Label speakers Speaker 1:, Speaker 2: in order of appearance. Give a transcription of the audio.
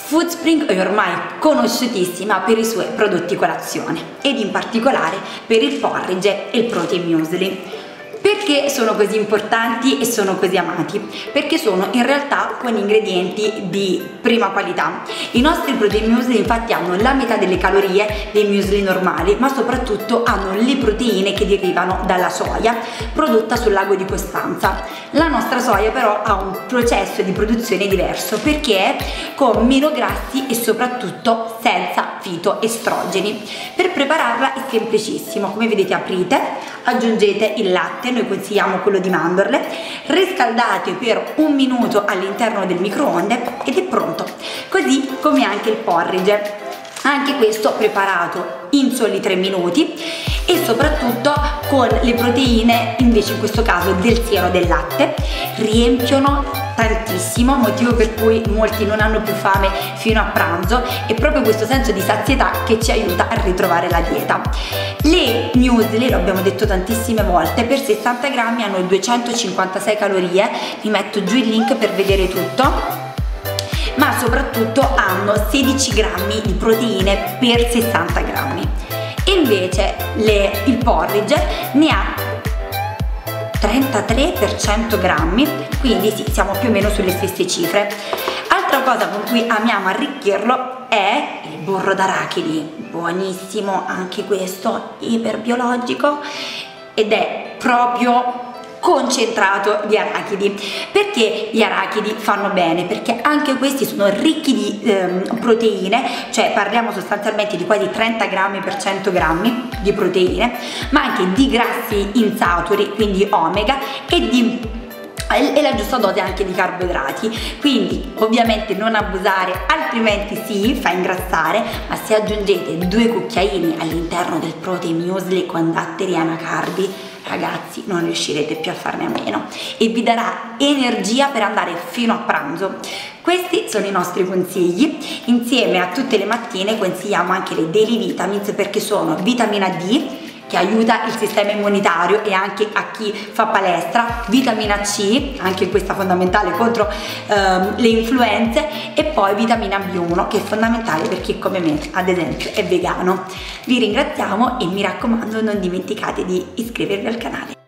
Speaker 1: Foodspring è ormai conosciutissima per i suoi prodotti colazione ed in particolare per il porridge e il protein muesli. Perché sono così importanti e sono così amati? Perché sono in realtà con ingredienti di prima qualità. I nostri protein muesli infatti hanno la metà delle calorie dei muesli normali, ma soprattutto hanno le proteine che derivano dalla soia prodotta sul lago di Costanza. La nostra soia però ha un processo di produzione diverso perché è con meno grassi e soprattutto senza fitoestrogeni. Per prepararla è semplicissimo, come vedete aprite, aggiungete il latte, noi consigliamo quello di mandorle, riscaldate per 1 minuto all'interno del microonde ed è pronto, così come anche il porridge, anche questo preparato in soli 3 minuti e soprattutto con le proteine, invece in questo caso del siero del latte, riempiono tantissimo, motivo per cui molti non hanno più fame fino a pranzo. È proprio questo senso di sazietà che ci aiuta a ritrovare la dieta. Le muesli, lo abbiamo detto tantissime volte, per 60 grammi hanno 256 calorie, vi metto giù il link per vedere tutto, ma soprattutto hanno 16 grammi di proteine per 60 grammi. E invece il porridge ne ha 33 per 100 grammi, quindi sì, siamo più o meno sulle stesse cifre. Altra cosa con cui amiamo arricchirlo è il burro d'arachidi, buonissimo anche questo, iperbiologico, ed è proprio concentrato di arachidi. Perché gli arachidi fanno bene? Perché anche questi sono ricchi di proteine, cioè parliamo sostanzialmente di quasi 30 grammi per 100 grammi di proteine, ma anche di grassi insaturi, quindi omega, e la giusta dose anche di carboidrati. Quindi ovviamente non abusare, altrimenti si fa ingrassare, ma se aggiungete 2 cucchiaini all'interno del protein muesli con datteri anacarbi, ragazzi, non riuscirete più a farne a meno e vi darà energia per andare fino a pranzo. Questi sono i nostri consigli. Insieme a tutte le mattine consigliamo anche le Daily Vitamins, perché sono vitamina D che aiuta il sistema immunitario e anche a chi fa palestra, vitamina C, anche questa fondamentale contro le influenze, e poi vitamina B1 che è fondamentale per chi come me ad esempio è vegano. Vi ringraziamo e mi raccomando non dimenticate di iscrivervi al canale.